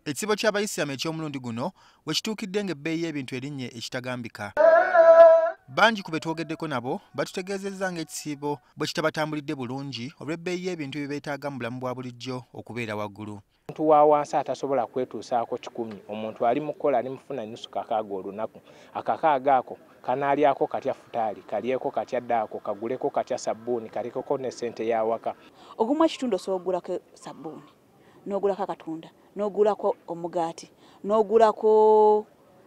Ekisiibo ky'Abayisiraamu eky'omulundi guno we kituukidde ng'ebbeeyi y'ebintu erinnye ekitagambika. Bangi ku be twogeddeko nabo batutegeezezza ng'ekisiibo bwe kitabatambulidde bulungi olw'ebbeeyi y'ebintu bye beetaaga mu bulamu bwa bulijjo okubeera waggulu. Omuntu wa wansi atasobola kwetuusaako 10, omuntu ali mu kukola ali mufuna nnusu kakaaga olunaku. Akakaaga ako kanaalyako katya futaali, kalyeko katya ddaako, kaguleko katya sabbuuni, kalikeko ne ssente y'awaka. Ogumu ekitundu osobola okugulako sabbuuni, n'ogulako akatunda, n'ogulako omugaati, n'ogulako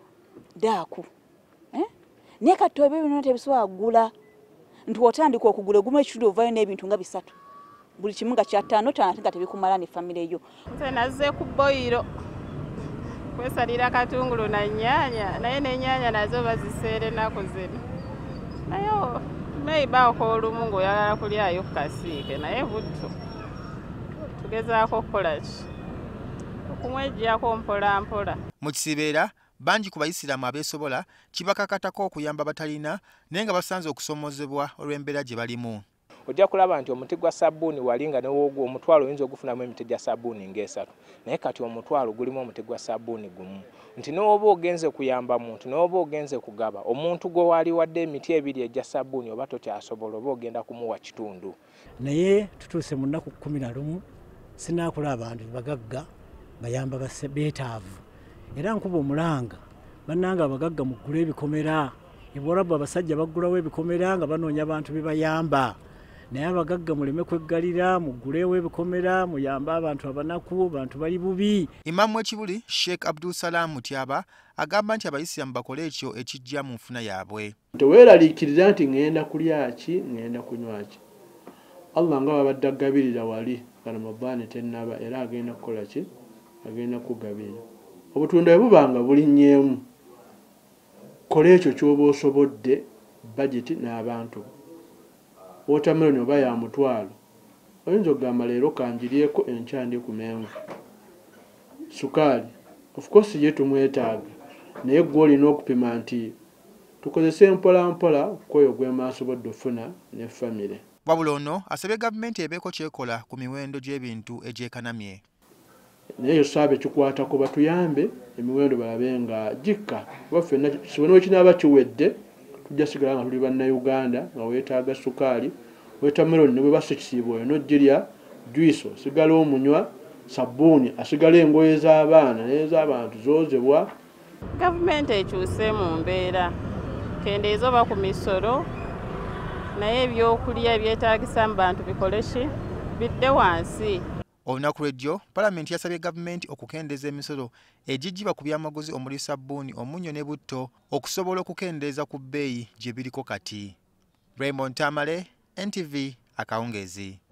daaku. Naye kati ebyo byonna tebisobola kugula. Nti otandika okugula ogumu ekitundu ovaayo n'ebintu nga 3. Buli kimu nga kya 5 nga tebikumala ne famire yo. Nze nazze ku boyiro kwesalira katungulu na nnyaanya, naye n'ennyaanya nazo baziseera ennaku zino. Naye meyibaako olumu ng'oyagala kulyayo ku kasiike, naye butto tugezaako okukola ki? Okumweggyako mpola mpola. Mu kisiibo bangi ku Bayisiraamu abeesobola kibakakatako okuyamba abatalina naye nga basanze okusoomozebwa olw'embeera gye balimu. Ojja kulaba nti omuti gwa sabbuuni wali nga newoogwo omutwalo oyinza okufunamu emiti gya sabbuuni nga 3, naye kati omutwalo gulimu omuti gwa sabbuuni gumu. Nti n'oba ogenze kuyamba muntu, n'oba ogenze kugaba omuntu gwe wali wadde emiti 2 egya sabbuuni oba tokyasobola oba ogenda kumuwa kitundu. Naye tutuuse mu nnaku 11 sinakula abantu bagagga bayamba beetaavu. Era nkuba omulanga bannanga abagagga mugule ebikomera. Ebwarabu abasajja baggulawo ebikomera nga banoonya abantu bebayamba. Naye abagagga muleme kweggalira mugulewo ebikomera muyamba abantu abanaku, abantu bali bubi. Imaamu w'ekibuli Sheikh Abdul Salam Mutyaba agamba nti Abayisiraamu bakole ekyo ekijja mu nfuna yaabwe. Teweeraliikiriza nti ngenda kulya ki, ngenda kunywa ki. Allah nga babadde agabirira wali nga Ramadhaani tennaba era agenda kukola ki? Agenda kugabirira. Obutunda bubanga bulinnyeemu. Kola ekyo ky'oba osobodde budget n'abantu. Watermelon oba ya mutwalo. Oyinza okugamba leero kanjiryeko enkya ndi ku menvu. Sukaali. Of course ye tumwetaaga. Naye gwe olina okupima nti tukozese mpola mpola kwoyo gwe maasobodde ofuna ne famire. Wabula ono asabye gavumenti ebeeko kyekola ku miwendo gy'ebintu egyekanamye. Naye yosaabe kikwatako batuyambe emiwendo balabe nga gikka. Waffe kisobona ekinaaba kiwedde tujja sigala nga tuli bannayuganda nga weetaaga sukaali, watermelon ne bwe bassa ekisiibo oyo n'ogirya, juice osigala omunywa, sabbuuni asigala engoye z'abaana n'ez'abantu zoozebwa. Gavumenti ekyuse mu mbeera kendeeza oba ku misolo naye ebyokulya ebyetaagisa mu bantu bikole ki bidde wansi. Olunaku lw'ejjo Palamenti yasabye gavumenti okukendeeza emisolo egigibwa ku byamaguzi omuli sabbuuni, omunnyo ne butto okusobola okukendeeza ku bbeeyi gye biriko kati. Raymond Tamale, NTV, Akawungeezi.